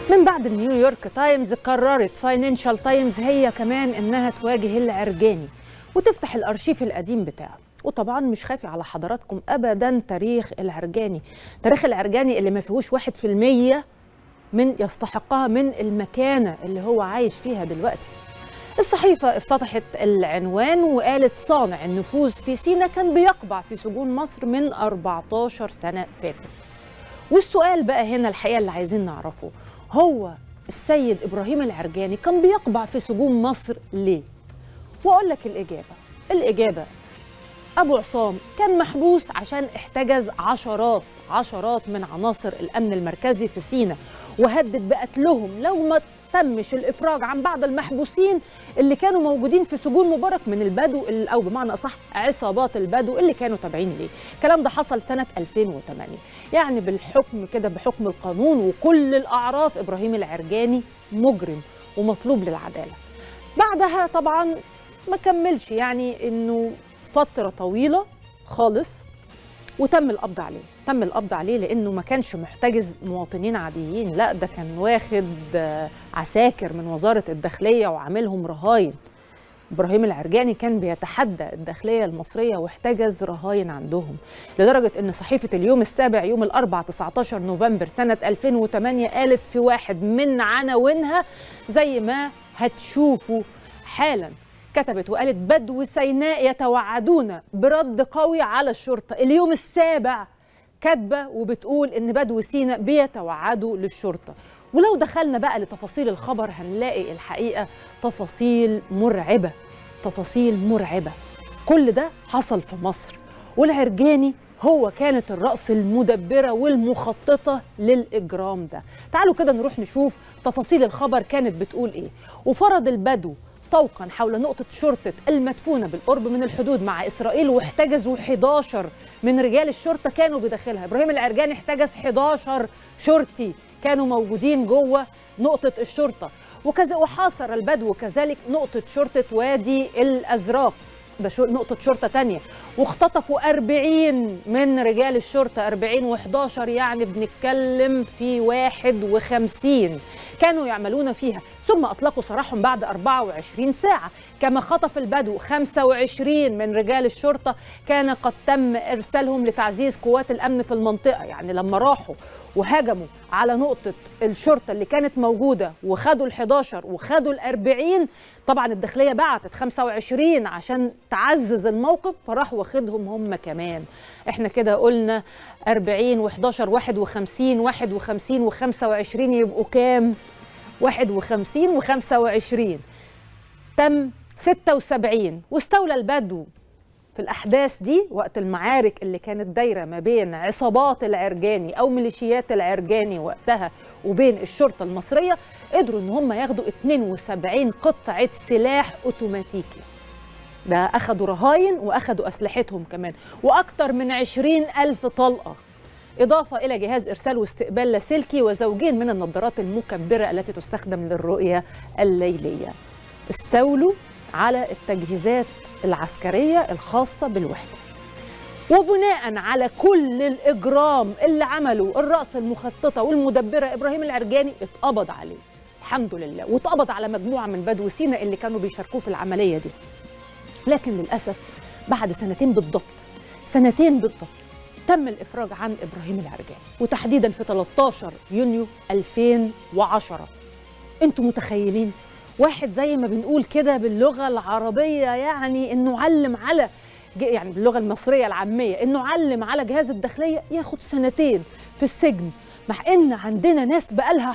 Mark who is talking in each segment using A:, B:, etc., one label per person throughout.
A: من بعد نيويورك تايمز قررت فاينانشال تايمز هي كمان انها تواجه العرجاني وتفتح الارشيف القديم بتاعه. وطبعا مش خافي على حضراتكم ابدا تاريخ العرجاني، تاريخ العرجاني اللي ما فيهوش 1% من يستحقها من المكانة اللي هو عايش فيها دلوقتي. الصحيفة افتتحت العنوان وقالت صانع النفوذ في سيناء كان بيقبع في سجون مصر من 14 سنة فاتت. والسؤال بقى هنا الحقيقة اللي عايزين نعرفه، هو السيد إبراهيم العرجاني كان بيقبع في سجون مصر ليه؟ وأقول لك الإجابة أبو عصام كان محبوس عشان احتجز عشرات من عناصر الأمن المركزي في سيناء، وهدد بقتلهم لو ما تمش الإفراج عن بعض المحبوسين اللي كانوا موجودين في سجون مبارك من البدو، أو بمعنى أصح عصابات البدو اللي كانوا تابعين ليه. الكلام ده حصل سنة 2008. يعني بالحكم كده، بحكم القانون وكل الأعراف، إبراهيم العرجاني مجرم ومطلوب للعدالة. بعدها طبعا ما كملش يعني إنه فترة طويلة خالص وتم القبض عليه لأنه ما كانش محتجز مواطنين عاديين، لا ده كان واخد عساكر من وزارة الداخلية وعاملهم رهاين. إبراهيم العرجاني كان بيتحدى الداخلية المصرية واحتجز رهاين عندهم، لدرجة أن صحيفة اليوم السابع يوم الأربعاء 19 نوفمبر سنة 2008 قالت في واحد من عناوينها زي ما هتشوفوا حالاً، كتبت وقالت بدو سيناء يتوعدون برد قوي على الشرطة. اليوم السابع كاتبة وبتقول إن بدو سيناء بيتوعدوا للشرطة. ولو دخلنا بقى لتفاصيل الخبر هنلاقي الحقيقة تفاصيل مرعبة. كل ده حصل في مصر، والعرجاني هو كانت الرأس المدبرة والمخططة للإجرام ده. تعالوا كده نروح نشوف تفاصيل الخبر كانت بتقول إيه. وفرض البدو طوقا حول نقطة شرطة المدفونة بالقرب من الحدود مع إسرائيل، واحتجزوا 11 من رجال الشرطة كانوا بداخلها. إبراهيم العرجاني احتجز 11 شرطي كانوا موجودين جوه نقطة الشرطة، وحاصر البدو كذلك نقطة شرطة وادي الأزراق، ده نقطة شرطة تانية، واختطفوا 40 من رجال الشرطة. 40 و11 يعني بنتكلم في 51 كانوا يعملون فيها، ثم أطلقوا سراحهم بعد 24 ساعة. كما خطف البدو 25 من رجال الشرطة كان قد تم إرسالهم لتعزيز قوات الأمن في المنطقة. يعني لما راحوا وهجموا على نقطة الشرطة اللي كانت موجودة وخدوا ال11 وخدوا ال40، طبعا الداخلية بعتت 25 عشان تعزز الموقف، فراح واخدهم هم كمان. احنا كده قلنا 40 و11 51 و25 يبقوا كام؟ 51 و25 تم 76. واستولى البدو في الأحداث دي وقت المعارك اللي كانت دايرة ما بين عصابات العرجاني أو ميليشيات العرجاني وقتها وبين الشرطة المصرية، قدروا إن هم ياخدوا 72 قطعة سلاح أوتوماتيكي. ده أخدوا رهاين وأخدوا أسلحتهم كمان، وأكتر من 20,000 طلقة، إضافة إلى جهاز إرسال واستقبال لاسلكي وزوجين من النظارات المكبرة التي تستخدم للرؤية الليلية. استولوا على التجهيزات العسكرية الخاصة بالوحدة. وبناء على كل الإجرام اللي عمله الرأس المخططة والمدبرة إبراهيم العرجاني اتقبض عليه الحمد لله، واتقبض على مجموعة من بدو سيناء اللي كانوا بيشاركوه في العملية دي. لكن للأسف بعد سنتين بالضبط تم الإفراج عن إبراهيم العرجاني، وتحديدا في 13 يونيو 2010. انتوا متخيلين واحد زي ما بنقول كده باللغة العربية، يعني انه علم على يعني باللغة المصرية العامية انه علم على جهاز الداخلية ياخد سنتين في السجن، مع ان عندنا ناس بقالها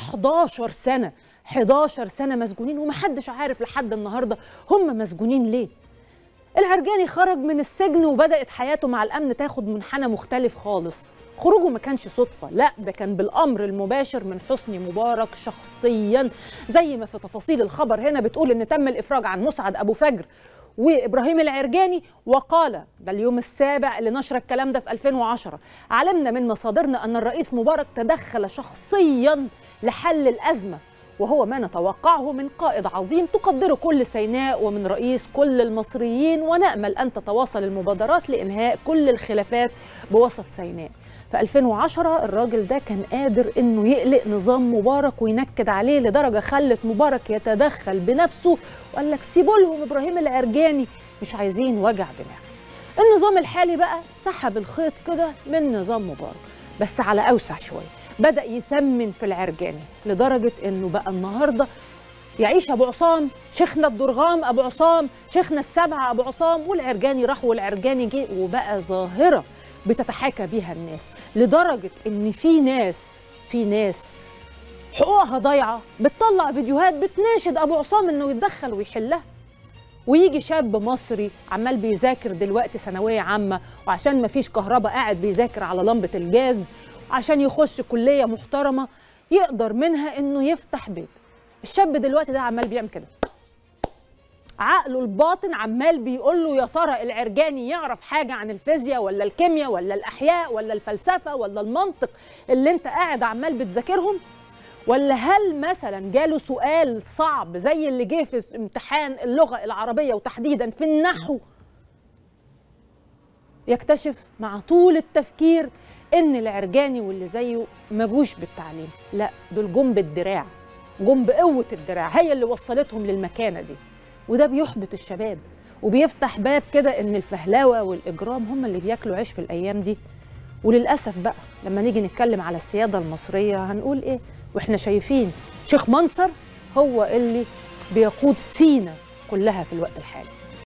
A: 11 سنة مسجونين ومحدش عارف لحد النهاردة هم مسجونين ليه. العرجاني خرج من السجن وبدأت حياته مع الأمن تاخد منحنى مختلف خالص. خروجه ما كانش صدفة، لا ده كان بالأمر المباشر من حسني مبارك شخصيا، زي ما في تفاصيل الخبر هنا بتقول إن تم الإفراج عن مسعد أبو فجر وإبراهيم العرجاني. وقال ده اليوم السابع اللي نشر الكلام ده في 2010: علمنا من مصادرنا أن الرئيس مبارك تدخل شخصيا لحل الأزمة، وهو ما نتوقعه من قائد عظيم تقدره كل سيناء ومن رئيس كل المصريين، ونأمل أن تتواصل المبادرات لإنهاء كل الخلافات بوسط سيناء. في 2010 الراجل ده كان قادر انه يقلق نظام مبارك وينكد عليه لدرجه خلت مبارك يتدخل بنفسه وقال لك سيبوا لهم ابراهيم العرجاني، مش عايزين وجع دماغ. النظام الحالي بقى سحب الخيط كده من نظام مبارك بس على اوسع شويه، بدأ يثمن في العرجاني لدرجه انه بقى النهارده يعيش ابو عصام، شيخنا الدرغام ابو عصام، شيخنا السبعه ابو عصام، والعرجاني راح والعرجاني جه، وبقى ظاهره بتتحاكى بيها الناس، لدرجه ان في ناس حقوقها ضايعه بتطلع فيديوهات بتناشد ابو عصام انه يتدخل ويحلها. ويجي شاب مصري عمال بيذاكر دلوقتي ثانويه عامه وعشان ما فيش كهرباء قاعد بيذاكر على لمبه الجاز عشان يخش كليه محترمه يقدر منها انه يفتح بيت. الشاب دلوقتي ده عمال بيعمل كده، عقله الباطن عمال بيقول له يا ترى العرجاني يعرف حاجه عن الفيزياء ولا الكيمياء ولا الاحياء ولا الفلسفه ولا المنطق اللي انت قاعد عمال بتذاكرهم؟ ولا هل مثلا جاله سؤال صعب زي اللي جه في امتحان اللغه العربيه وتحديدا في النحو، يكتشف مع طول التفكير ان العرجاني واللي زيه ما جوش بالتعليم، لا دول جم بالدراع، جم بقوه الدراع هي اللي وصلتهم للمكانه دي. وده بيحبط الشباب وبيفتح باب كده ان الفهلوه والاجرام هم اللي بياكلوا عيش في الايام دي. وللاسف بقى لما نيجي نتكلم على السياده المصريه هنقول ايه واحنا شايفين شيخ منصر هو اللي بيقود سينا كلها في الوقت الحالي.